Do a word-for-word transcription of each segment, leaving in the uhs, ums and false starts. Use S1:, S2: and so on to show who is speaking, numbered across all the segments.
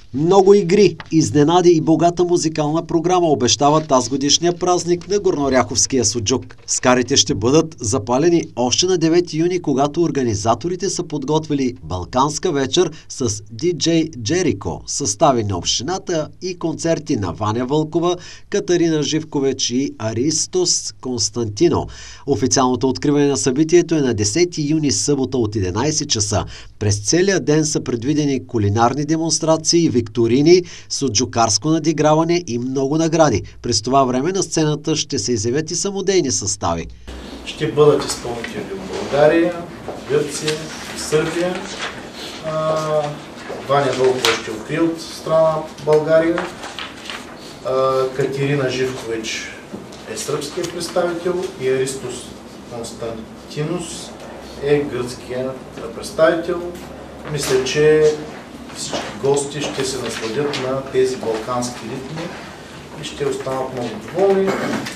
S1: Много игри, изненади и богата музикална програма обещават тазгодишния празник на горнооряховския суджук. Скарите ще бъдат запалени още на девети юни, когато организаторите са подготвили балканска вечер с диджей Джерико, състави на общината и концерти на Ваня Вълкова, Катарина Живкович и Аристос Константино. Официалното откриване на събитието е на десети юни, събота от единайсет часа. През целия ден са предвидени кулинарни демонстрации, викторини, суджукарско надиграване и много награди. През това време на сцената ще се изявят и самодейни състави.
S2: Ще бъдат изпълнители от България, Гърция и Сърбия. А, Ваня Вълкова ще открие от страна България. А, Катерина Живкович е сръбският представител и Аристос Константинос е гръцкият представител. Мисля, че всички гости ще се насладят на тези балкански ритми и ще останат много доволни.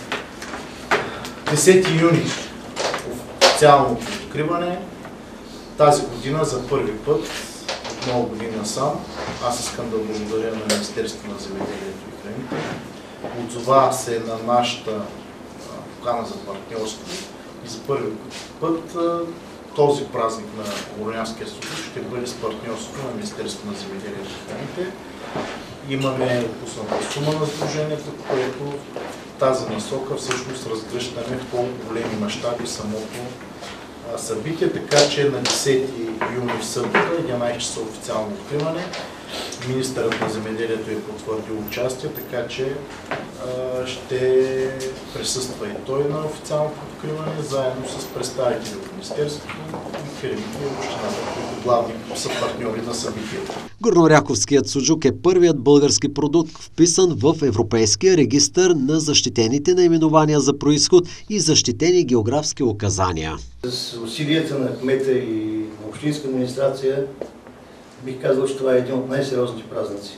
S2: десети юни официалното откриване. Тази година за първи път, от много години насам, аз искам да благодаря на Министерството на земеделието и храните. Отзова се на нашата покана за партньорство и за първи път този празник на Горнооряховския суджук ще бъде с партньорството на Министерството на земеделието и храните. Имаме отпусната сума на сдружението, което в тази насока всъщност разгръщаме в по-големи мащаби самото събитие, така че на десети юни в събота, единайсет часа официално откриване. Министърът на земеделието е потвърдил участие, така че а, ще присъства и той на официалното откриване, заедно с представители от Министерството и фирмите и общината, които главни са партньори на събитието.
S1: Горнооряховският суджук е първият български продукт, вписан в Европейския регистър на защитените наименования за произход и защитени географски указания.
S3: С усилията на кмета и на общинска администрация бих казал, че това е един от най-сериозните празници.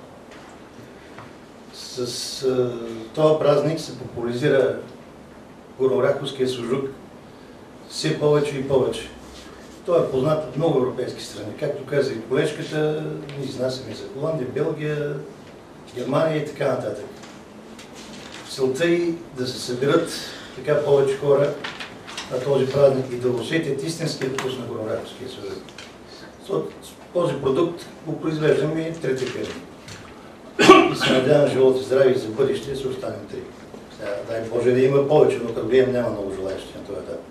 S3: С а, този празник се популяризира горнооряховския суджук все повече и повече. Той е познат от много европейски страни. Както каза и колежката, ние изнасяме за Холандия, Белгия, Германия и така нататък. Целта е да се съберат така повече хора на този празник и да усетят истинския вкус на горнооряховския суджук. Този продукт го произвеждаме трети фирми. И се надявам живот и здраве и за бъдеще ще останем три. Дай Боже да има повече, но като гледам няма много желаящи на този етап.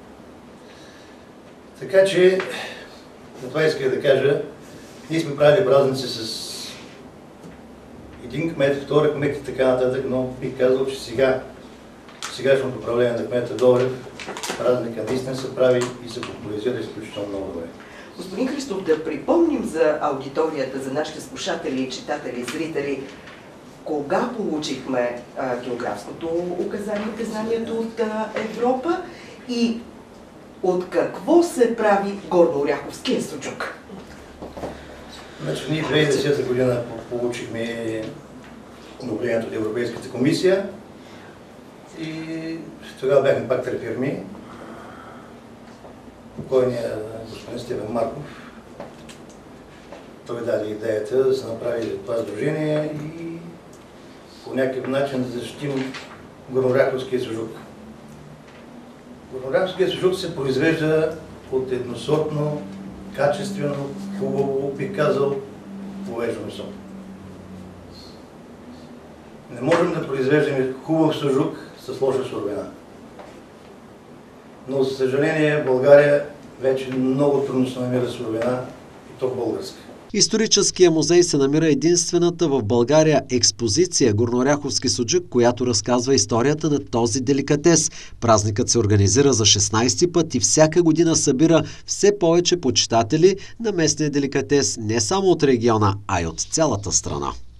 S3: Така че, на това исках да кажа, ние сме правили празници с един кмет, втори кмет и така нататък, но бих казал, че сега, сегашното управление на кмета Добрев, празника наистина се прави и се популяризира изключително много добре.
S4: Господин Христов, да припомним за аудиторията, за нашите слушатели, читатели, зрители, кога получихме а, географското указание, указанието от а, Европа и от какво се прави горнооряховския суджук?
S3: Значи, ние в две хиляди и десета година получихме одобрението от Европейската комисия и тогава бяхме пак три фирми. Покойният господин Стивен Марков, той даде идеята да се направи това сдружение и по някакъв начин да защитим горнооряховския суджук. Горнооряховския суджук се произвежда от едносортно, качествено, хубаво, бих казал, говеждо месо. Не можем да произвеждаме хубав суджук с лоша суровина. Но, за съжаление, в България вече много трудно се намира суровина, и то българска.
S1: Историческия музей се намира единствената в България експозиция горнооряховски суджук, която разказва историята на този деликатес. Празникът се организира за шестнайсети път и всяка година събира все повече почитатели на местния деликатес не само от региона, а и от цялата страна.